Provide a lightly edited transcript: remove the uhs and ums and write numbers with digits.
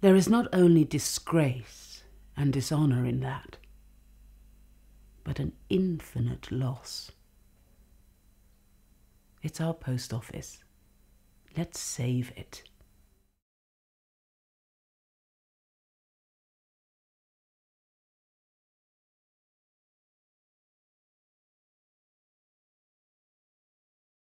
There is not only disgrace and dishonour in that, but an infinite loss. It's our post office. Let's save it.